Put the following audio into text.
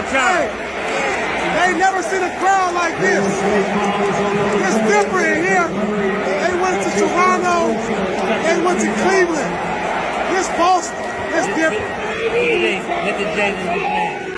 Hey, they ain't never seen a crowd like this. It's different in here. They went to Toronto. They went to Cleveland. This Boston. It's different.